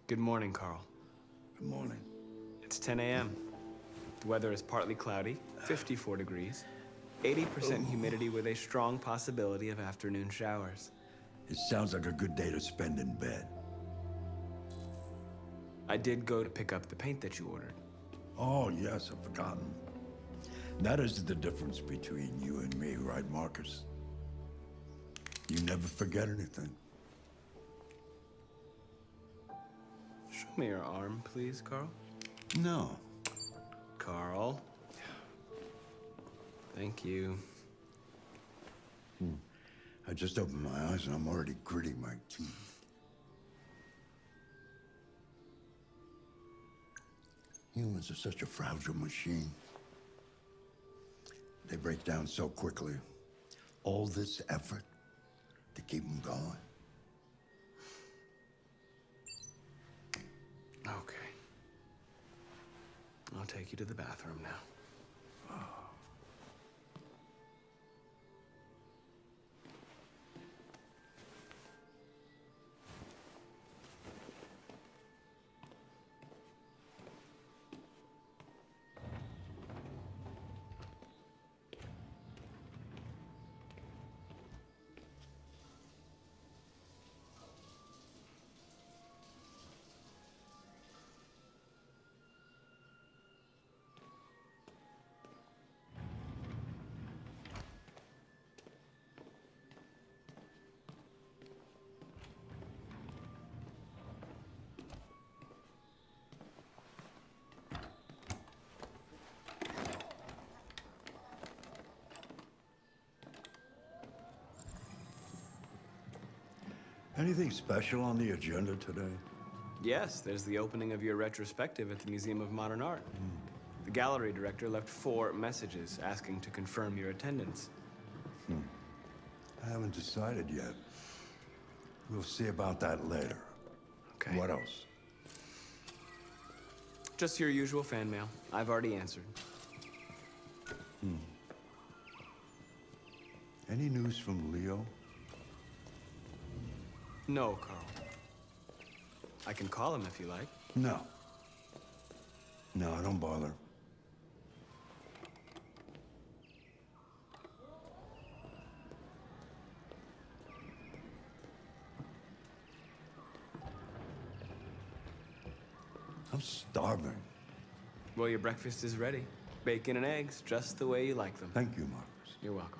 Good morning, Carl. Good morning. It's 10 a.m. The weather is partly cloudy, 54 degrees, 80% humidity with a strong possibility of afternoon showers. It sounds like a good day to spend in bed. I did go to pick up the paint that you ordered. Oh, yes, I've forgotten. That is the difference between you and me, right, Marcus? You never forget anything. Show me your arm, please, Carl. No. Carl. Thank you. I just opened my eyes and I'm already gritting my teeth. Humans are such a fragile machine. They break down so quickly. All this effort to keep them going. Okay. I'll take you to the bathroom now. Anything special on the agenda today? Yes, there's the opening of your retrospective at the Museum of Modern Art. The gallery director left 4 messages asking to confirm your attendance. I haven't decided yet. We'll see about that later. Okay. What else? Just your usual fan mail. I've already answered. Any news from Leo? No, Carl. I can call him if you like. No. No, don't bother. I'm starving. Well, your breakfast is ready. Bacon and eggs, just the way you like them. Thank you, Marcus. You're welcome.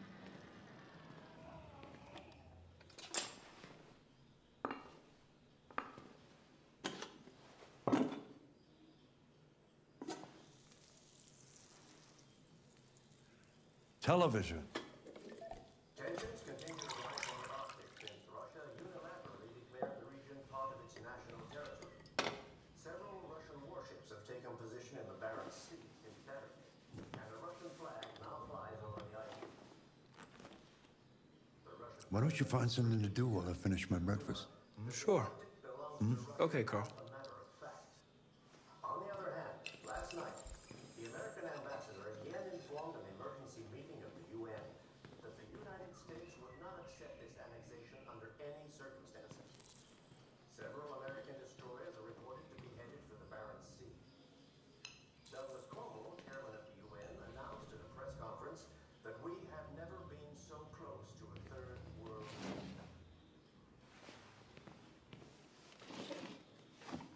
Television. Tensions continue to rise in the Arctic since Russia unilaterally declared the region part of its national territory. Several Russian warships have taken position in the Barents Sea since Saturday, and a Russian flag now flies over the island. Why don't you find something to do while I finish my breakfast? Sure. Okay, Carl. A matter of fact. On the other hand, last night, the American ambassador again informed an emergency meeting of the UN that the United States would not accept this annexation under any circumstances. Several American destroyers are reported to be headed for the Barents Sea. Douglas Como, chairman of the UN, announced at a press conference that we have never been so close to a third world kingdom.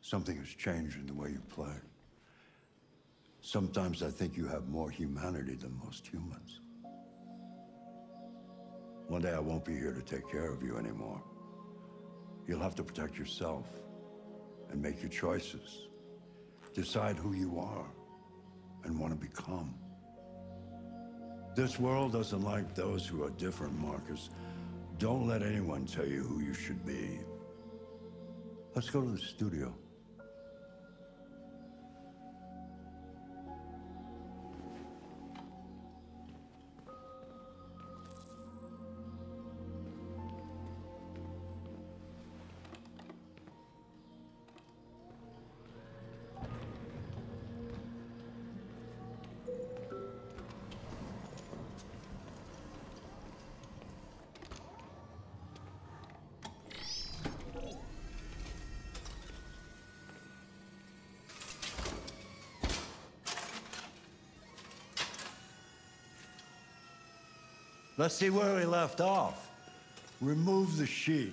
Something has changed in the way you play. Sometimes I think you have more humanity than most humans. One day I won't be here to take care of you anymore. You'll have to protect yourself and make your choices. Decide who you are and want to become. This world doesn't like those who are different, Marcus. Don't let anyone tell you who you should be. Let's go to the studio. Let's see where we left off. Remove the sheet.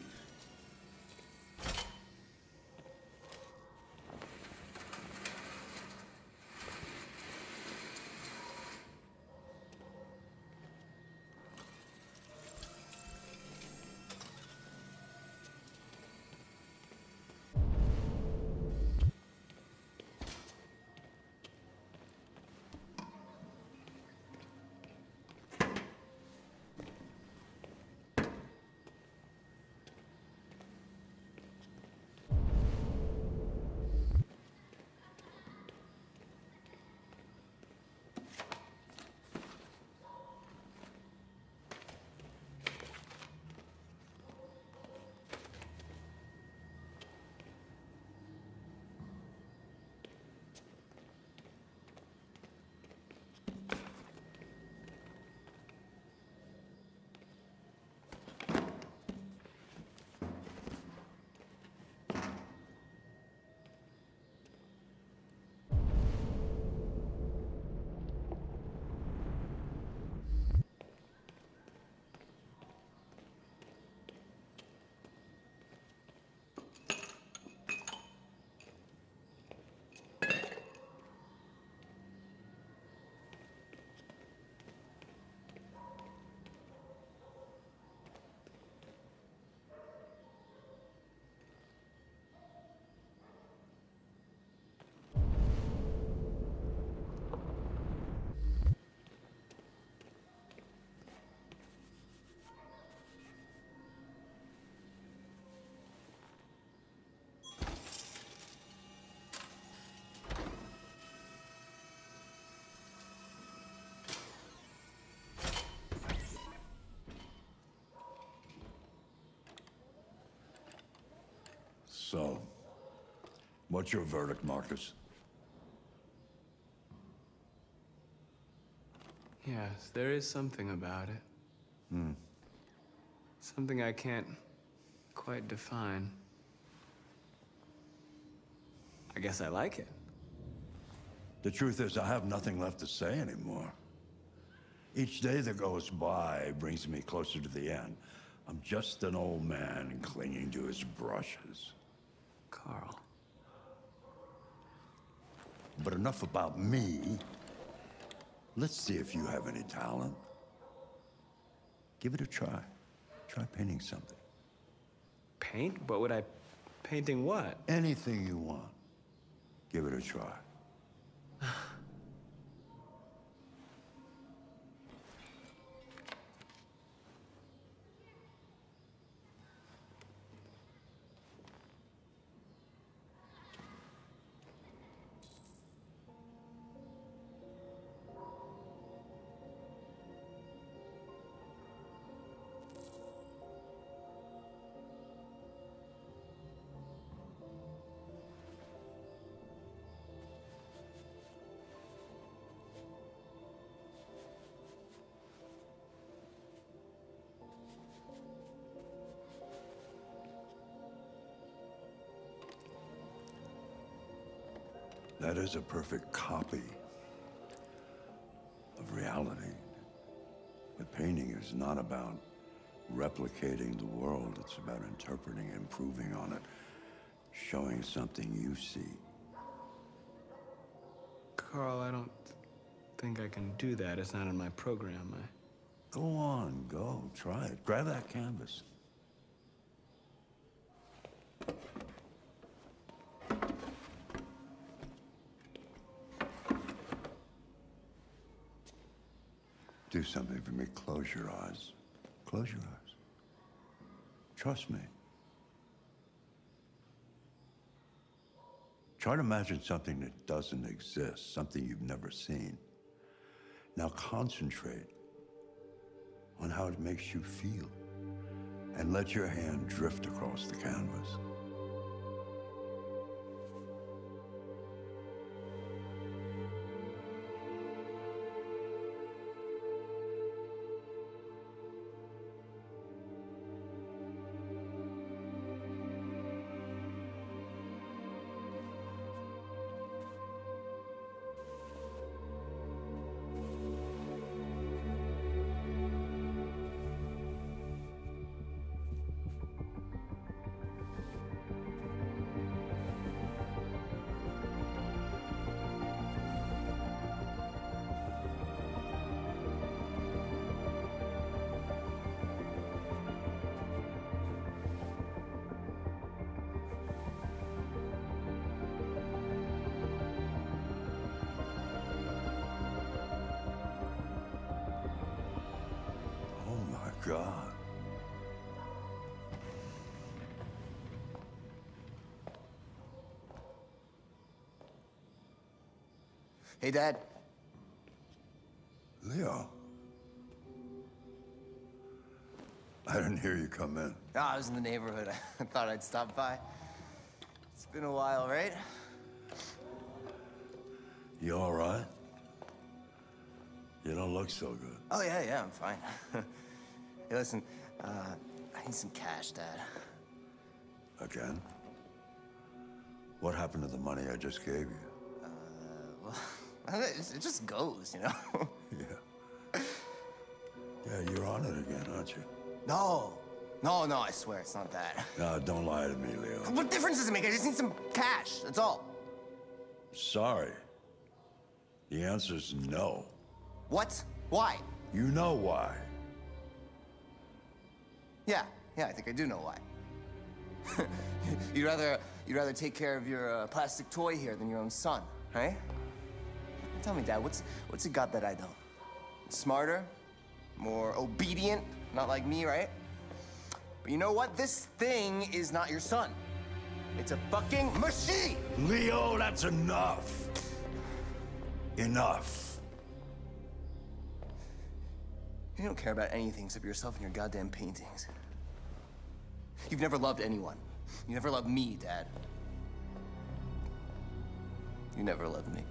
So, what's your verdict, Marcus? Yes, there is something about it. Something I can't quite define. I guess I like it. The truth is, I have nothing left to say anymore. Each day that goes by brings me closer to the end. I'm just an old man clinging to his brushes. Carl. But enough about me. Let's see if you have any talent. Give it a try. Try painting something. Paint? But would I... Painting what? Anything you want. Give it a try. That is a perfect copy of reality. But painting is not about replicating the world. It's about interpreting, improving on it, showing something you see. Carl, I don't think I can do that. It's not in my program. Go on, go. Try it. Grab that canvas. Do something for me. Close your eyes. Close your eyes. Trust me. Try to imagine something that doesn't exist, something you've never seen. Now concentrate on how it makes you feel, and let your hand drift across the canvas. God. Hey, Dad. Leo. I didn't hear you come in. Oh, I was in the neighborhood. I thought I'd stop by. It's been a while, right? You all right? You don't look so good. Oh, yeah, I'm fine. Hey, listen, I need some cash, Dad. Again? What happened to the money I just gave you? Well, it just goes, you know? Yeah. Yeah, you're on it again, aren't you? No, I swear, it's not that. No, don't lie to me, Leo. What difference does it make? I just need some cash, that's all. Sorry. The answer's no. What? Why? You know why. Yeah, I think I do know why. You'd rather take care of your plastic toy here than your own son, right? Tell me, Dad, what's it got that I don't? Smarter? More obedient? Not like me, right? But you know what? This thing is not your son. It's a fucking machine! Leo, that's enough. Enough. You don't care about anything except yourself and your goddamn paintings. You've never loved anyone. You never loved me, Dad. You never loved me.